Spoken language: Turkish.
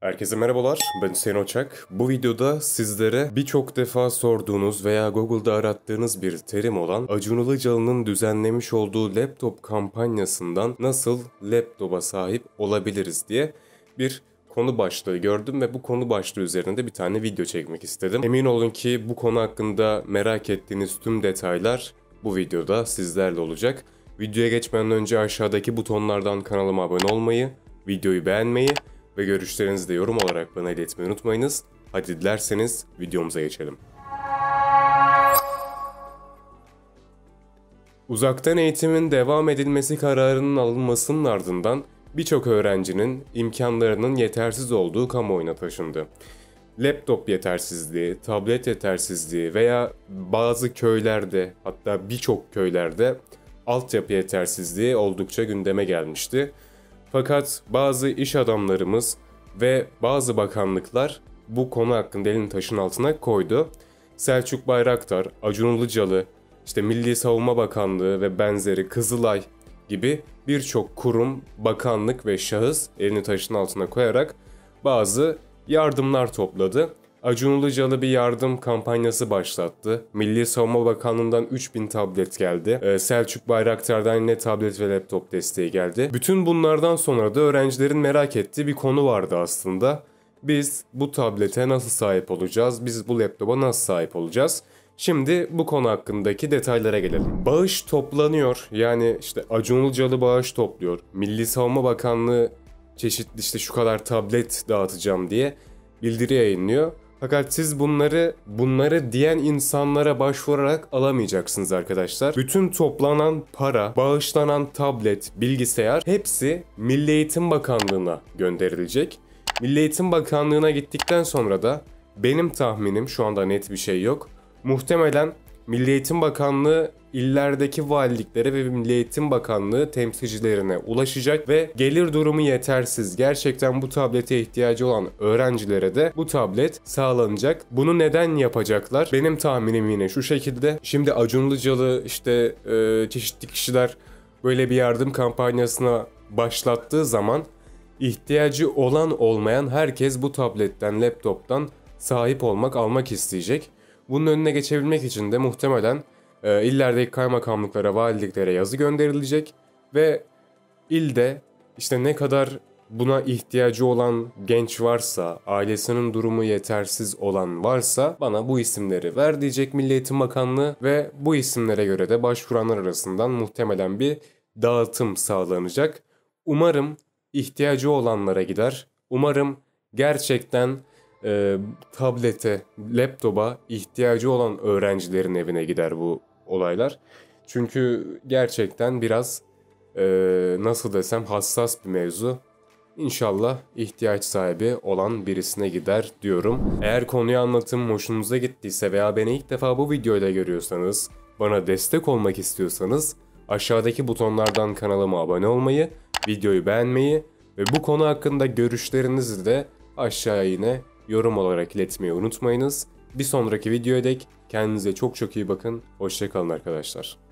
Herkese merhabalar, ben Hüseyin Oçak. Bu videoda sizlere birçok defa sorduğunuz veya Google'da arattığınız bir terim olan Acun Ilıcalı'nın düzenlemiş olduğu laptop kampanyasından nasıl laptopa sahip olabiliriz diye bir konu başlığı gördüm ve bu konu başlığı üzerinde bir tane video çekmek istedim. Emin olun ki bu konu hakkında merak ettiğiniz tüm detaylar bu videoda sizlerle olacak. Videoya geçmeden önce aşağıdaki butonlardan kanalıma abone olmayı, videoyu beğenmeyi ve görüşlerinizi de yorum olarak bana iletmeyi unutmayınız. Hadi dilerseniz videomuza geçelim. Uzaktan eğitimin devam edilmesi kararının alınmasının ardından birçok öğrencinin imkanlarının yetersiz olduğu kamuoyuna taşındı. Laptop yetersizliği, tablet yetersizliği veya bazı köylerde, hatta birçok köylerde altyapı yetersizliği oldukça gündeme gelmişti. Fakat bazı iş adamlarımız ve bazı bakanlıklar bu konu hakkında elini taşın altına koydu. Selçuk Bayraktar, Acun Ilıcalı, Milli Savunma Bakanlığı ve benzeri Kızılay gibi birçok kurum, bakanlık ve şahıs elini taşın altına koyarak bazı yardımlar topladı. Acun Ilıcalı bir yardım kampanyası başlattı. Milli Savunma Bakanlığı'ndan 3000 tablet geldi. Selçuk Bayraktar'dan yine tablet ve laptop desteği geldi. Bütün bunlardan sonra da öğrencilerin merak ettiği bir konu vardı aslında. Biz bu tablete nasıl sahip olacağız? Biz bu laptopa nasıl sahip olacağız? Şimdi bu konu hakkındaki detaylara gelelim. Bağış toplanıyor. Yani Acun Ilıcalı bağış topluyor. Milli Savunma Bakanlığı çeşitli şu kadar tablet dağıtacağım diye bildiri yayınlıyor. Fakat siz bunları diyen insanlara başvurarak alamayacaksınız arkadaşlar. Bütün toplanan para, bağışlanan tablet, bilgisayar hepsi Milli Eğitim Bakanlığı'na gönderilecek. Milli Eğitim Bakanlığı'na gittikten sonra da benim tahminim, şu anda net bir şey yok, muhtemelen Milli Eğitim Bakanlığı illerdeki valiliklere ve Milli Eğitim Bakanlığı temsilcilerine ulaşacak ve gelir durumu yetersiz, gerçekten bu tablete ihtiyacı olan öğrencilere de bu tablet sağlanacak. Bunu neden yapacaklar? Benim tahminim yine şu şekilde. Şimdi Acun Ilıcalı çeşitli kişiler böyle bir yardım kampanyasına başlattığı zaman ihtiyacı olan olmayan herkes bu tabletten, laptoptan sahip almak isteyecek. Bunun önüne geçebilmek için de muhtemelen illerdeki kaymakamlıklara, valiliklere yazı gönderilecek ve ilde ne kadar buna ihtiyacı olan genç varsa, ailesinin durumu yetersiz olan varsa bana bu isimleri ver diyecek Milli Eğitim Bakanlığı ve bu isimlere göre de başvuranlar arasından muhtemelen bir dağıtım sağlanacak. Umarım ihtiyacı olanlara gider. Umarım gerçekten tablete, laptopa ihtiyacı olan öğrencilerin evine gider bu olaylar. Çünkü gerçekten biraz nasıl desem hassas bir mevzu. İnşallah ihtiyaç sahibi olan birisine gider diyorum. Eğer konuyu anlatım hoşunuza gittiyse veya beni ilk defa bu videoyla görüyorsanız, bana destek olmak istiyorsanız aşağıdaki butonlardan kanalıma abone olmayı, videoyu beğenmeyi ve bu konu hakkında görüşlerinizi de aşağıya yine yorum olarak iletmeyi unutmayınız. Bir sonraki videoya dek kendinize çok iyi bakın. Hoşça kalın arkadaşlar.